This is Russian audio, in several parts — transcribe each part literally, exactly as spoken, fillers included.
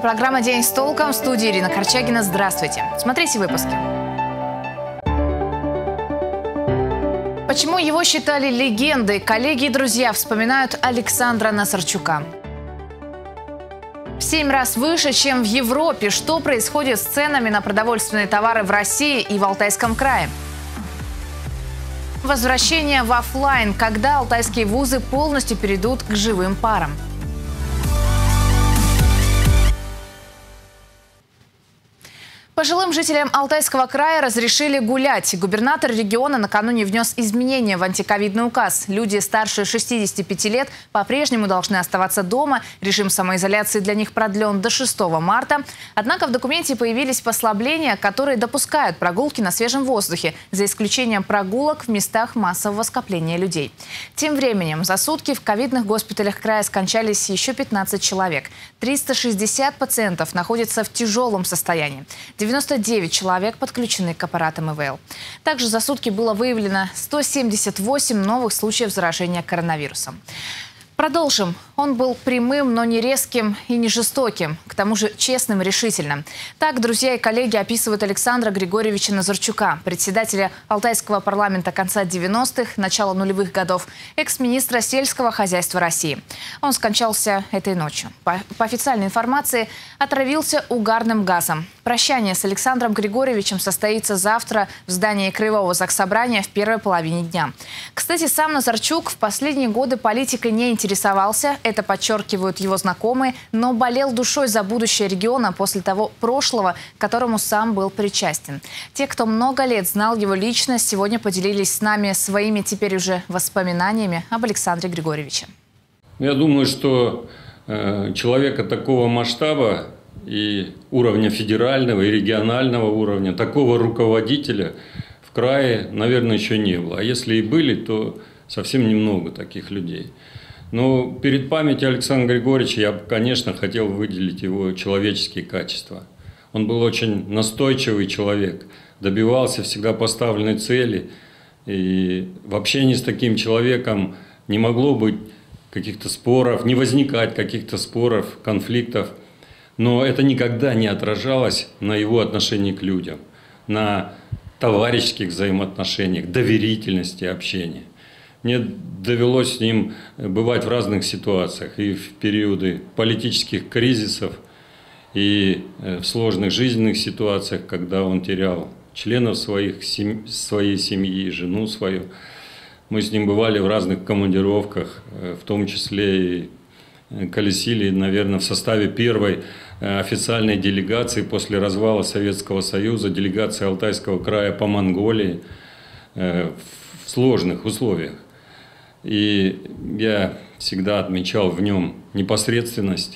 программа «День с толком». В студии Ирина Корчагина. Здравствуйте. Смотрите выпуски. Почему его считали легендой? Коллеги и друзья вспоминают Александра Назарчука. В семь раз выше, чем в Европе. Что происходит с ценами на продовольственные товары в России и в Алтайском крае? Возвращение в офлайн. Когда алтайские вузы полностью перейдут к живым парам? Пожилым жителям Алтайского края разрешили гулять. Губернатор региона накануне внес изменения в антиковидный указ. Люди старше шестидесяти пяти лет по-прежнему должны оставаться дома. Режим самоизоляции для них продлен до шестого марта. Однако в документе появились послабления, которые допускают прогулки на свежем воздухе, за исключением прогулок в местах массового скопления людей. Тем временем за сутки в ковидных госпиталях края скончались еще пятнадцать человек. триста шестьдесят пациентов находятся в тяжелом состоянии. девяносто девять человек подключены к аппаратам И В Л. Также за сутки было выявлено сто семьдесят восемь новых случаев заражения коронавирусом. Продолжим. Он был прямым, но не резким и не жестоким, к тому же честным и решительным. Так друзья и коллеги описывают Александра Григорьевича Назарчука, председателя Алтайского парламента конца девяностых, начала нулевых годов, экс-министра сельского хозяйства России. Он скончался этой ночью. По, по официальной информации, отравился угарным газом. Прощание с Александром Григорьевичем состоится завтра в здании Краевого заксобрания в первой половине дня. Кстати, сам Назарчук в последние годы политикой не интересовался. Это подчеркивают его знакомые, но болел душой за будущее региона после того прошлого, к которому сам был причастен. Те, кто много лет знал его личность, сегодня поделились с нами своими теперь уже воспоминаниями об Александре Григорьевиче. Я думаю, что э, человека такого масштаба и уровня федерального и регионального уровня, такого руководителя в крае, наверное, еще не было. А если и были, то совсем немного таких людей. Но перед памятью Александра Григорьевича я, конечно, хотел выделить его человеческие качества. Он был очень настойчивый человек, добивался всегда поставленной цели. И в общении с таким человеком не могло быть каких-то споров, не возникать каких-то споров, конфликтов. Но это никогда не отражалось на его отношении к людям, на товарищеских взаимоотношениях, доверительности общения. Мне довелось с ним бывать в разных ситуациях, и в периоды политических кризисов, и в сложных жизненных ситуациях, когда он терял членов своих, сем... своей семьи, жену свою. Мы с ним бывали в разных командировках, в том числе и колесили, наверное, в составе первой официальной делегации после развала Советского Союза, делегации Алтайского края по Монголии в сложных условиях. И я всегда отмечал в нем непосредственность,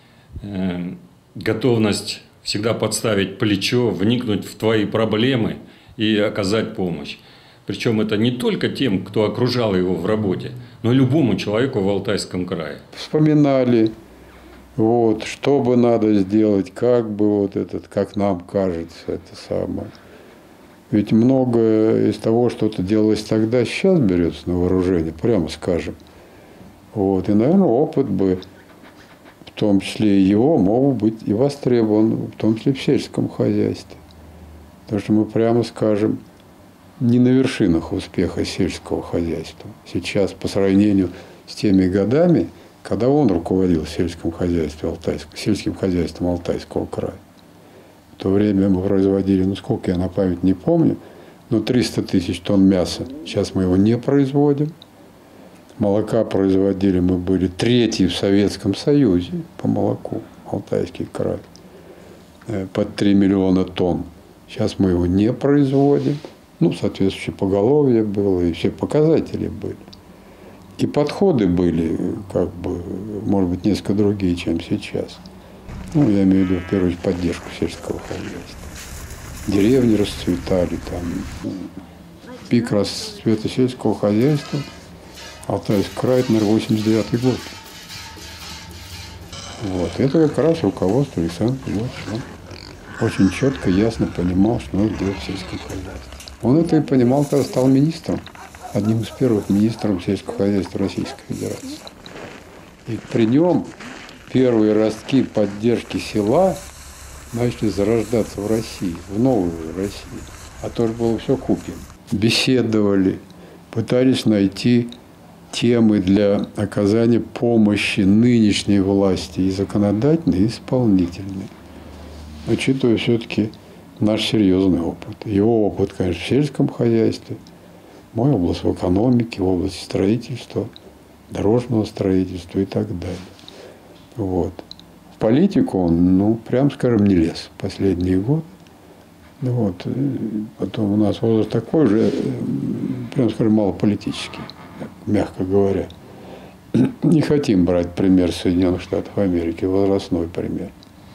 готовность всегда подставить плечо, вникнуть в твои проблемы и оказать помощь. Причем это не только тем, кто окружал его в работе, но и любому человеку в Алтайском крае. Вспоминали, вот, что бы надо сделать, как бы вот этот, как нам кажется, это самое. Ведь многое из того, что это делалось тогда, сейчас берется на вооружение, прямо скажем. Вот. И, наверное, опыт бы, в том числе и его, мог быть и востребован, в том числе в сельском хозяйстве. Потому что мы, прямо скажем, не на вершинах успеха сельского хозяйства. Сейчас, по сравнению с теми годами, когда он руководил сельским хозяйством Алтайского, сельским хозяйством Алтайского края. В то время мы производили, ну сколько я на память не помню, но триста тысяч тонн мяса. Сейчас мы его не производим. Молока производили, мы были третьи в Советском Союзе по молоку, Алтайский край, под три миллиона тонн. Сейчас мы его не производим. Ну, соответствующее поголовье было, и все показатели были. И подходы были, как бы, может быть, несколько другие, чем сейчас. Ну, я имею в виду, в первую очередь, поддержку сельского хозяйства. Деревни расцветали, там, пик расцвета сельского хозяйства. Алтайский край, это, наверное, восемьдесят девятый год. Вот. Это как раз руководство Александра Григорьевича. Он очень четко, ясно понимал, что надо делать в сельском хозяйстве. Он это и понимал, когда стал министром, одним из первых министров сельского хозяйства Российской Федерации. И при нем первые ростки поддержки села начали зарождаться в России, в новой России. А то же было все куплено. Беседовали, пытались найти темы для оказания помощи нынешней власти, и законодательной, и исполнительной. Учитывая все-таки наш серьезный опыт. Его опыт, конечно, в сельском хозяйстве, мой область в экономике, в области строительства, дорожного строительства и так далее. Вот. В политику он, ну, прям скажем, не лез в последние годы. Вот. Потом у нас возраст такой же, прям скажем, мало политический, мягко говоря. Не хотим брать пример Соединенных Штатов Америки, возрастной пример.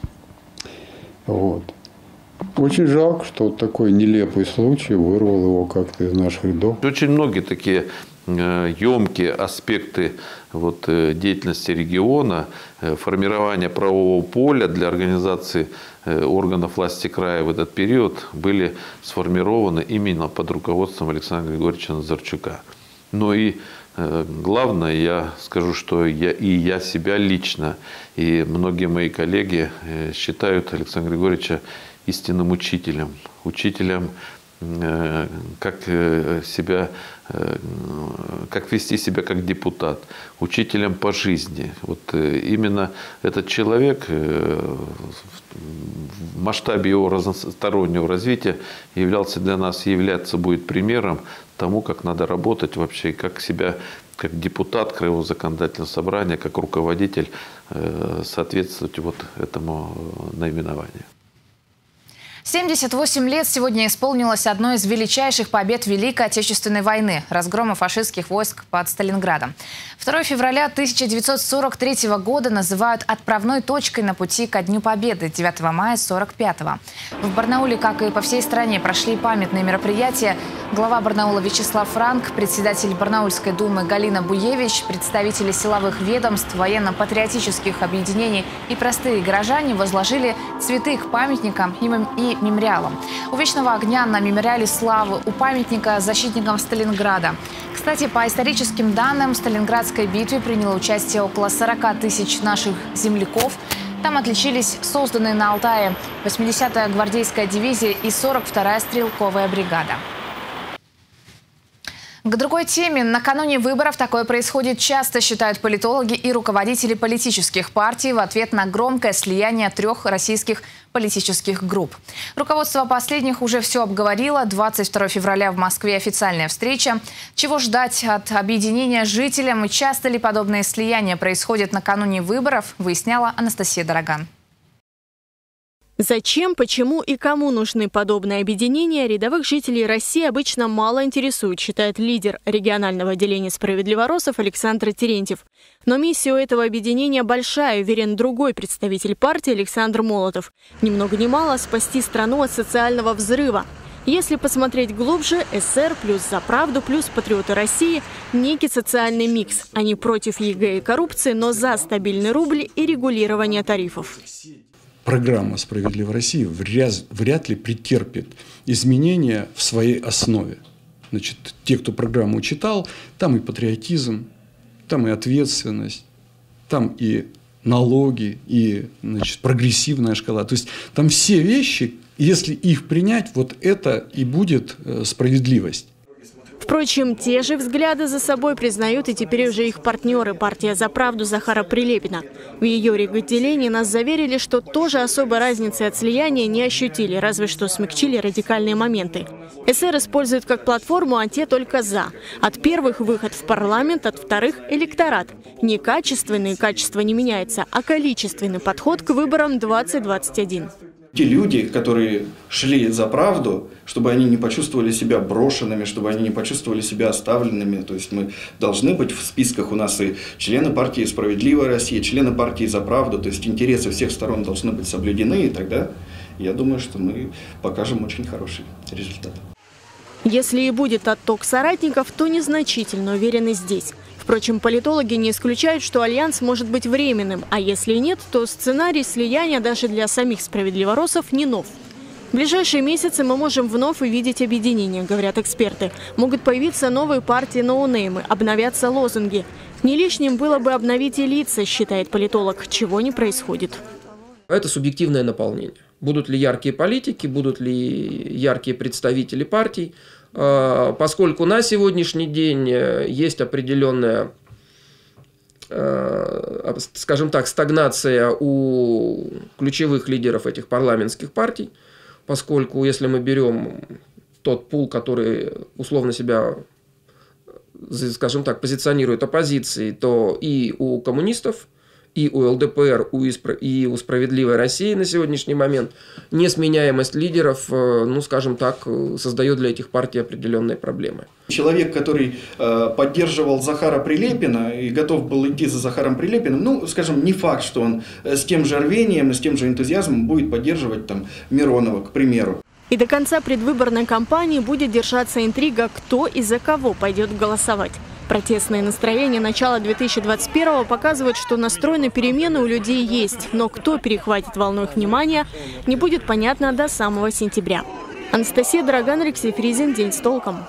Вот. Очень жалко, что вот такой нелепый случай вырвал его как-то из наших рядов. Очень многие такие емкие аспекты вот, деятельности региона, формирования правового поля для организации органов власти края в этот период были сформированы именно под руководством Александра Григорьевича Назарчука. Но и главное, я скажу, что я, и я себя лично, и многие мои коллеги считают Александра Григорьевича истинным учителем, учителем, как себя, как вести себя как депутат, учителем по жизни. Вот именно этот человек в масштабе его разностороннего развития являлся для нас и являться будет примером тому, как надо работать вообще, как себя как депутат Краевого законодательного собрания, как руководитель соответствовать вот этому наименованию. семьдесят восемь лет сегодня исполнилось одной из величайших побед Великой Отечественной войны – разгрома фашистских войск под Сталинградом. второго февраля тысяча девятьсот сорок третьего года называют отправной точкой на пути ко Дню Победы девятого мая сорок пятого. В Барнауле, как и по всей стране, прошли памятные мероприятия. Глава Барнаула Вячеслав Франк, председатель Барнаульской думы Галина Буевич, представители силовых ведомств, военно-патриотических объединений и простые горожане возложили цветы к памятникам и мемориалом. У Вечного огня на мемориале славы, у памятника защитникам Сталинграда. Кстати, по историческим данным, в Сталинградской битве приняло участие около сорока тысяч наших земляков. Там отличились созданные на Алтае восьмидесятая гвардейская дивизия и сорок вторая стрелковая бригада. К другой теме. Накануне выборов такое происходит часто, считают политологи и руководители политических партий в ответ на громкое слияние трех российских политических групп. Руководство последних уже все обговорило. двадцать второго февраля в Москве официальная встреча. Чего ждать от объединения жителям и часто ли подобные слияния происходят накануне выборов, выясняла Анастасия Дороган. Зачем, почему и кому нужны подобные объединения, рядовых жителей России обычно мало интересует, считает лидер регионального отделения «Справедливоросов» Александр Терентьев. Но миссия у этого объединения большая, уверен другой представитель партии Александр Молотов. Ни много ни мало спасти страну от социального взрыва. Если посмотреть глубже, СССР плюс «За правду» плюс «Патриоты России» – некий социальный микс. Они против ЕГЭ и коррупции, но за стабильный рубль и регулирование тарифов. Программа «Справедливая Россия» вряд, вряд ли претерпит изменения в своей основе. Значит, те, кто программу читал, там и патриотизм, там и ответственность, там и налоги, и, значит, прогрессивная шкала. То есть там все вещи, если их принять, вот это и будет справедливость. Впрочем, те же взгляды за собой признают и теперь уже их партнеры, партия «За правду» Захара Прилепина. В ее реготделении нас заверили, что тоже особой разницы от слияния не ощутили, разве что смягчили радикальные моменты. СССР использует как платформу, а те только «за». От первых выход в парламент, от вторых – электорат. Не качественный, качество не меняется, а количественный подход к выборам двадцать двадцать один. Те люди, которые шли за правду, чтобы они не почувствовали себя брошенными, чтобы они не почувствовали себя оставленными. То есть мы должны быть в списках, у нас и члены партии «Справедливая Россия», члены партии «За правду». То есть интересы всех сторон должны быть соблюдены, и тогда я думаю, что мы покажем очень хороший результат. Если и будет отток соратников, то незначительно, уверены здесь. Впрочем, политологи не исключают, что альянс может быть временным, а если нет, то сценарий слияния даже для самих справедливоросов не нов. В ближайшие месяцы мы можем вновь увидеть объединение, говорят эксперты. Могут появиться новые партии ноунеймы, обновятся лозунги. Не лишним было бы обновить и лица, считает политолог, чего не происходит. Это субъективное наполнение. Будут ли яркие политики, будут ли яркие представители партий. Поскольку на сегодняшний день есть определенная, скажем так, стагнация у ключевых лидеров этих парламентских партий, поскольку если мы берем тот пул, который условно себя, скажем так, позиционирует оппозицией, то и у коммунистов, и у эл дэ пэ эр, и у «Справедливой России» на сегодняшний момент несменяемость лидеров, ну, скажем так, создает для этих партий определенные проблемы. Человек, который э, поддерживал Захара Прилепина и готов был идти за Захаром Прилепиным, ну, скажем, не факт, что он с тем же рвением и с тем же энтузиазмом будет поддерживать там Миронова, к примеру. И до конца предвыборной кампании будет держаться интрига, кто и за кого пойдет голосовать. Протестные настроения начала две тысячи двадцать первого показывают, что настрой на перемены у людей есть, но кто перехватит волну их внимания, не будет понятно до самого сентября. Анастасия Дороган, Алексей Фризин. День с толком.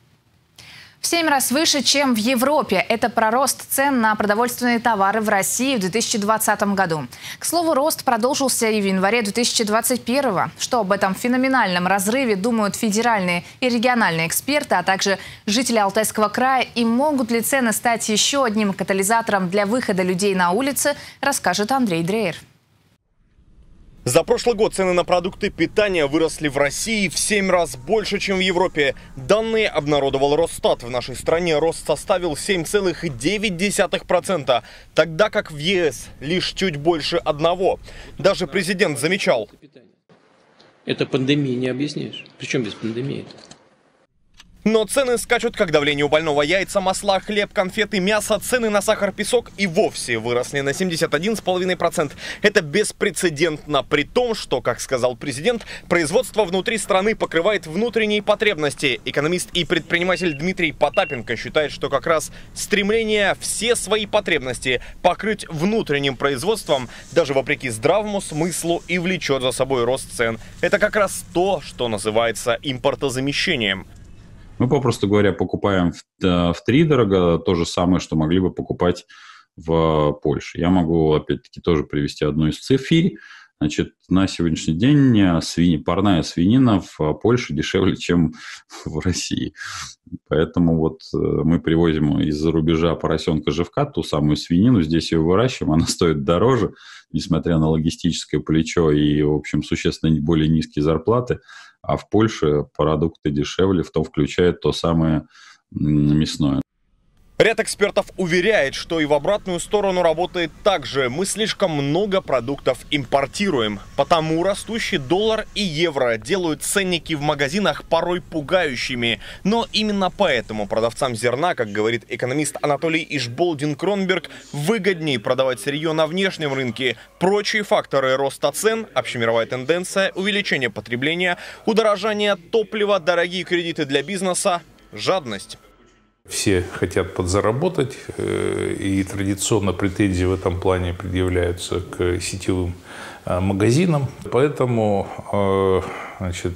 В семь раз выше, чем в Европе. Это про рост цен на продовольственные товары в России в две тысячи двадцатом году. К слову, рост продолжился и в январе две тысячи двадцать первого. Что об этом феноменальном разрыве думают федеральные и региональные эксперты, а также жители Алтайского края, и могут ли цены стать еще одним катализатором для выхода людей на улицы, расскажет Андрей Дрейер. За прошлый год цены на продукты питания выросли в России в семь раз больше, чем в Европе. Данные обнародовал Росстат. В нашей стране рост составил семь целых девять десятых процента, тогда как в е эс лишь чуть больше одного. Даже президент замечал. Это пандемией не объяснишь. Причем без пандемии? Но цены скачут, как давление у больного. Яйца, масла, хлеб, конфеты, мясо. Цены на сахар, песок и вовсе выросли на семьдесят один целых пять десятых процента. Это беспрецедентно, при том, что, как сказал президент, производство внутри страны покрывает внутренние потребности. Экономист и предприниматель Дмитрий Потапенко считает, что как раз стремление все свои потребности покрыть внутренним производством, даже вопреки здравому смыслу, и влечет за собой рост цен. Это как раз то, что называется импортозамещением. Мы, попросту говоря, покупаем в, втридорого то же самое, что могли бы покупать в Польше. Я могу, опять-таки, тоже привести одну из цифр. Значит, на сегодняшний день свиньи, парная свинина в Польше дешевле, чем в России. Поэтому вот мы привозим из-за рубежа поросенка-живка, ту самую свинину, здесь ее выращиваем, она стоит дороже, несмотря на логистическое плечо и, в общем, существенно более низкие зарплаты. А в Польше продукты дешевле, в том включая то самое мясное. Ряд экспертов уверяет, что и в обратную сторону работает так же. Мы слишком много продуктов импортируем. Потому растущий доллар и евро делают ценники в магазинах порой пугающими. Но именно поэтому продавцам зерна, как говорит экономист Анатолий Ишболдин-Кронберг, выгоднее продавать сырье на внешнем рынке. Прочие факторы роста цен, общемировая тенденция, увеличение потребления, удорожание топлива, дорогие кредиты для бизнеса, жадность. Все хотят подзаработать, и традиционно претензии в этом плане предъявляются к сетевым магазинам. Поэтому, значит,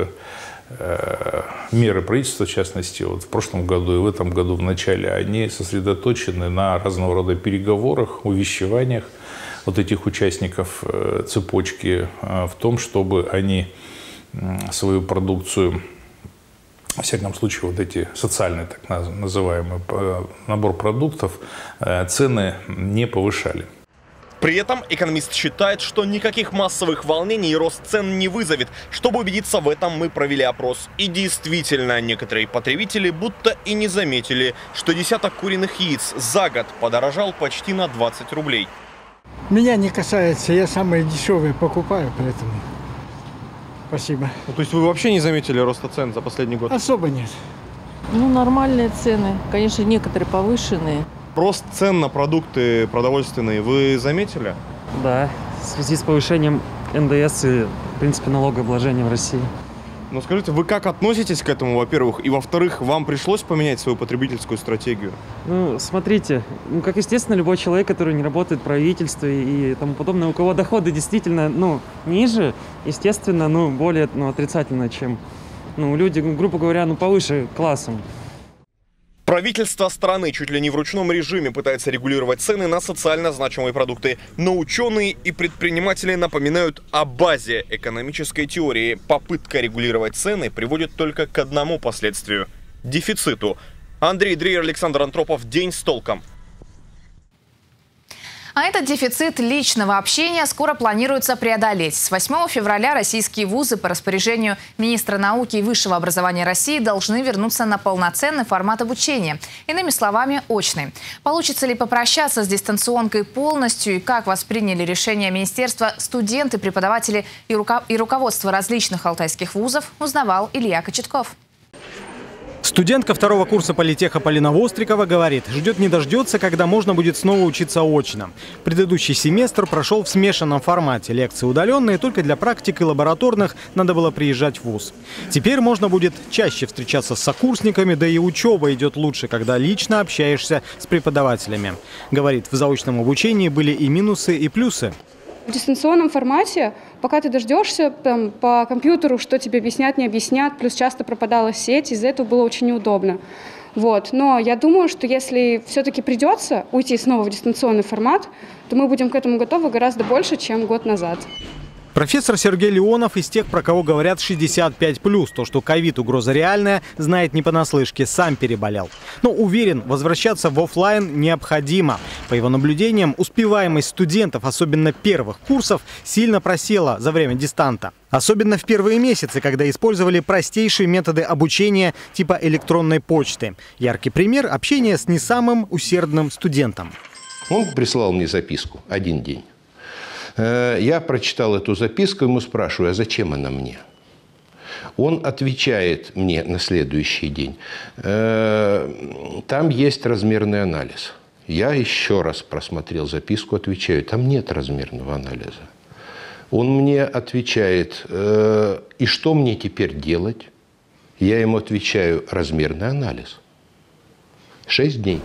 меры правительства, в частности, вот в прошлом году и в этом году в начале, они сосредоточены на разного рода переговорах, увещеваниях вот этих участников цепочки в том, чтобы они свою продукцию, во всяком случае, вот эти социальные, так называемые, набор продуктов, цены не повышали. При этом экономист считает, что никаких массовых волнений и рост цен не вызовет. Чтобы убедиться в этом, мы провели опрос. И действительно, некоторые потребители будто и не заметили, что десяток куриных яиц за год подорожал почти на двадцать рублей. Меня не касается, я самые дешевые покупаю, поэтому... Спасибо. Ну, то есть вы вообще не заметили роста цен за последний год? Особо нет. Ну, нормальные цены. Конечно, некоторые повышенные. Рост цен на продукты продовольственные вы заметили? Да, в связи с повышением эн дэ эс и, в принципе, налогообложения в России. Ну, скажите, вы как относитесь к этому, во-первых? И, во-вторых, вам пришлось поменять свою потребительскую стратегию? Ну, смотрите, ну, как естественно, любой человек, который не работает в правительстве и тому подобное, у кого доходы действительно, ну, ниже, естественно, ну, более, ну, отрицательно, чем, ну, люди, грубо говоря, ну, повыше классом. Правительство страны чуть ли не в ручном режиме пытается регулировать цены на социально значимые продукты. Но ученые и предприниматели напоминают о базе экономической теории. Попытка регулировать цены приводит только к одному последствию – дефициту. Андрей Дрейер, Александр Антропов. День с толком. А этот дефицит личного общения скоро планируется преодолеть. С восьмого февраля российские вузы по распоряжению министра науки и высшего образования России должны вернуться на полноценный формат обучения. Иными словами, очный. Получится ли попрощаться с дистанционкой полностью и как восприняли решение министерства студенты, преподаватели и, руко- и руководство различных алтайских вузов, узнавал Илья Кочетков. Студентка второго курса политеха Полина Вострикова говорит, ждет не дождется, когда можно будет снова учиться очно. Предыдущий семестр прошел в смешанном формате. Лекции удаленные, только для практик и лабораторных надо было приезжать в вуз. Теперь можно будет чаще встречаться с сокурсниками, да и учеба идет лучше, когда лично общаешься с преподавателями. Говорит, в заочном обучении были и минусы, и плюсы. В дистанционном формате, пока ты дождешься там, по компьютеру, что тебе объяснят, не объяснят, плюс часто пропадала сеть, из-за этого было очень неудобно. Вот. Но я думаю, что если все-таки придется уйти снова в дистанционный формат, то мы будем к этому готовы гораздо больше, чем год назад. Профессор Сергей Леонов из тех, про кого говорят шестьдесят пять плюс. То, что ковид угроза реальная, знает не понаслышке, сам переболел. Но уверен, возвращаться в офлайн необходимо. По его наблюдениям, успеваемость студентов, особенно первых курсов, сильно просела за время дистанта. Особенно в первые месяцы, когда использовали простейшие методы обучения типа электронной почты. Яркий пример – общение с не самым усердным студентом. Он прислал мне записку один день. Я прочитал эту записку, ему спрашиваю, а зачем она мне? Он отвечает мне на следующий день. Там есть размерный анализ. Я еще раз просмотрел записку, отвечаю, там нет размерного анализа. Он мне отвечает, и что мне теперь делать? Я ему отвечаю, размерный анализ. Шесть дней.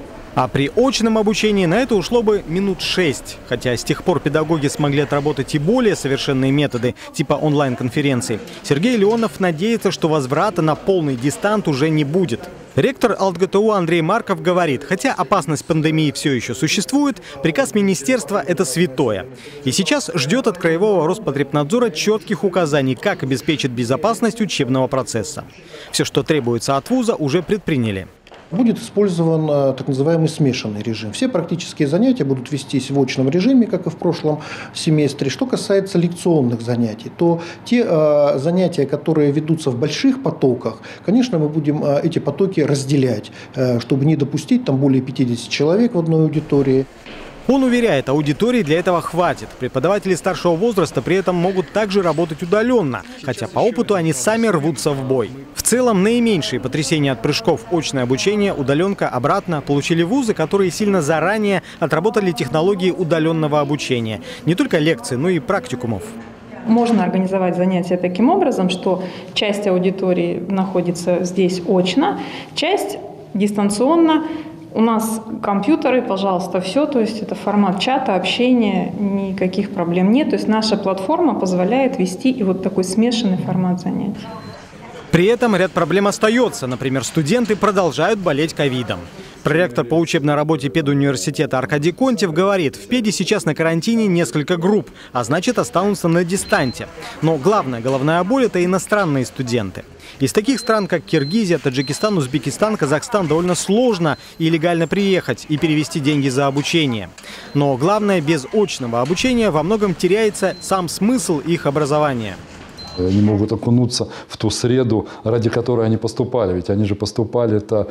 А при очном обучении на это ушло бы минут шесть. Хотя с тех пор педагоги смогли отработать и более совершенные методы, типа онлайн-конференций. Сергей Леонов надеется, что возврата на полный дистант уже не будет. Ректор АлтГТУ Андрей Марков говорит, хотя опасность пандемии все еще существует, приказ министерства – это святое. И сейчас ждет от Краевого Роспотребнадзора четких указаний, как обеспечить безопасность учебного процесса. Все, что требуется от вуза, уже предприняли. Будет использован так называемый смешанный режим. Все практические занятия будут вестись в очном режиме, как и в прошлом семестре. Что касается лекционных занятий, то те э, занятия, которые ведутся в больших потоках, конечно, мы будем э, эти потоки разделять, э, чтобы не допустить там более пятидесяти человек в одной аудитории. Он уверяет, аудитории для этого хватит. Преподаватели старшего возраста при этом могут также работать удаленно, хотя по опыту они сами рвутся в бой. В целом, наименьшие потрясения от прыжков очное обучение, удаленка, обратно получили вузы, которые сильно заранее отработали технологии удаленного обучения. Не только лекций, но и практикумов. Можно организовать занятия таким образом, что часть аудитории находится здесь очно, часть дистанционно. У нас компьютеры, пожалуйста, все, то есть это формат чата, общения, никаких проблем нет. То есть наша платформа позволяет вести и вот такой смешанный формат занятий. При этом ряд проблем остается. Например, студенты продолжают болеть ковидом. Проректор по учебной работе педуниверситета Аркадий Контев говорит, в педе сейчас на карантине несколько групп, а значит останутся на дистанте. Но главная головная боль – это иностранные студенты. Из таких стран, как Киргизия, Таджикистан, Узбекистан, Казахстан довольно сложно и легально приехать и перевести деньги за обучение. Но главное, без очного обучения во многом теряется сам смысл их образования. Они могут окунуться в ту среду, ради которой они поступали. Ведь они же поступали-то,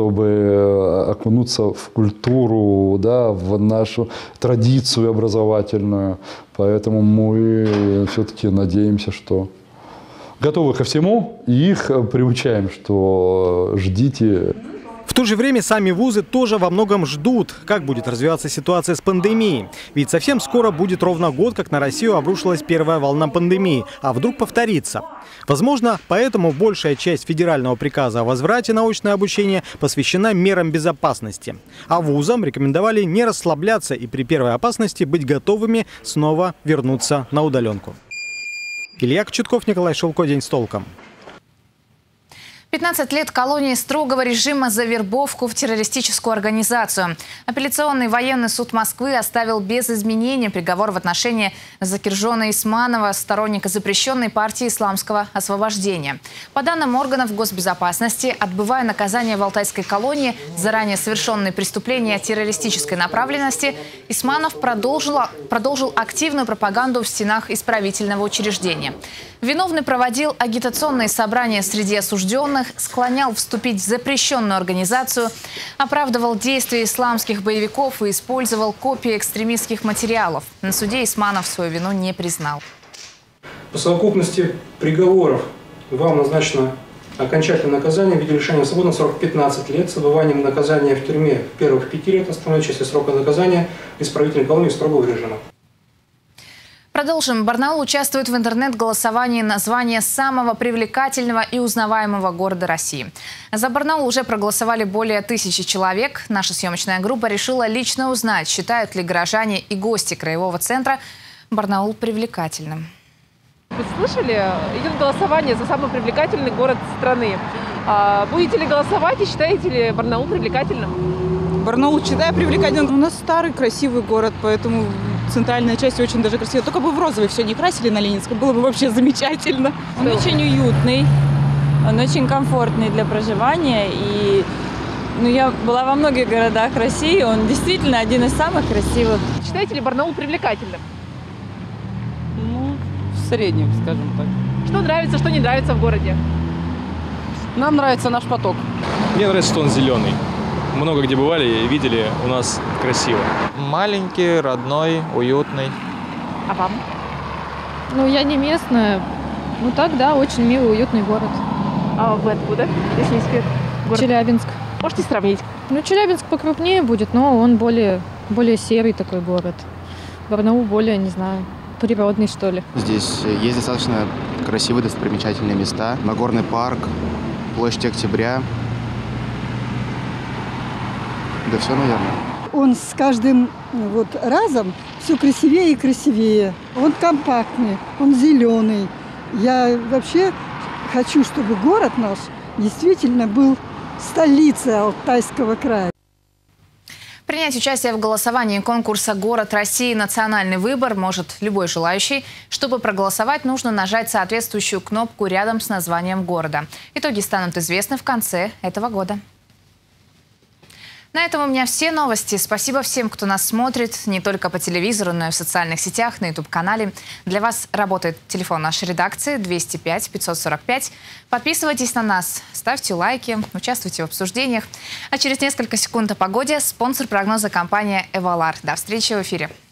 чтобы окунуться в культуру, да, в нашу традицию образовательную. Поэтому мы все-таки надеемся, что готовы ко всему, и их приучаем, что ждите. В то же время сами вузы тоже во многом ждут, как будет развиваться ситуация с пандемией. Ведь совсем скоро будет ровно год, как на Россию обрушилась первая волна пандемии. А вдруг повторится? Возможно, поэтому большая часть федерального приказа о возврате на очное обучение посвящена мерам безопасности. А вузам рекомендовали не расслабляться и при первой опасности быть готовыми снова вернуться на удаленку. Илья Кочетков, Николай Шелко. День с толком. пятнадцать лет колонии строгого режима за вербовку в террористическую организацию. Апелляционный военный суд Москвы оставил без изменения приговор в отношении Закиржона Исманова, сторонника запрещенной партии исламского освобождения. По данным органов госбезопасности, отбывая наказание в Алтайской колонии за ранее совершенные преступления террористической направленности, Исманов продолжил, продолжил активную пропаганду в стенах исправительного учреждения. Виновный проводил агитационные собрания среди осужденных, склонял вступить в запрещенную организацию, оправдывал действия исламских боевиков и использовал копии экстремистских материалов. На суде Исманов свою вину не признал. По совокупности приговоров вам назначено окончательное наказание в виде лишения свободы на срок пятнадцать лет с отбыванием наказания в тюрьме первых пяти лет, основной части срока наказания в исправительной колонии строгого режима. Продолжим. Барнаул участвует в интернет-голосовании на звание самого привлекательного и узнаваемого города России. За Барнаул уже проголосовали более тысячи человек. Наша съемочная группа решила лично узнать, считают ли горожане и гости краевого центра Барнаул привлекательным. Вы слышали? Идет голосование за самый привлекательный город страны. А будете ли голосовать и считаете ли Барнаул привлекательным? Барнаул считаю привлекательным. У нас старый красивый город, поэтому центральная часть очень даже красивая. Только бы в розовый все не красили на Ленинском, было бы вообще замечательно. Он очень уютный, он очень комфортный для проживания. И ну, я была во многих городах России, он действительно один из самых красивых. Считаете ли Барнаул привлекательным? Ну, в среднем, скажем так. Что нравится, что не нравится в городе? Нам нравится наш поток. Мне нравится, что он зеленый. Много где бывали и видели, у нас красиво. Маленький, родной, уютный. А вам? Ну, я не местная. Ну так, да, очень милый, уютный город. А вы откуда, если не секрет? Город? Челябинск. Можете сравнить? Ну, Челябинск покрупнее будет, но он более, более серый такой город. Барнаул более, не знаю, природный, что ли. Здесь есть достаточно красивые, достопримечательные места. Нагорный парк, площадь Октября. Да все, наверное. Он с каждым вот разом все красивее и красивее. Он компактный, он зеленый. Я вообще хочу, чтобы город наш действительно был столицей Алтайского края. Принять участие в голосовании конкурса «Город России. Национальный выбор» может любой желающий. Чтобы проголосовать, нужно нажать соответствующую кнопку рядом с названием города. Итоги станут известны в конце этого года. На этом у меня все новости. Спасибо всем, кто нас смотрит не только по телевизору, но и в социальных сетях, на ютуб-канале. Для вас работает телефон нашей редакции двести пять пятьсот сорок пять. Подписывайтесь на нас, ставьте лайки, участвуйте в обсуждениях. А через несколько секунд о погоде спонсор прогноза — компания «Эвалар». До встречи в эфире.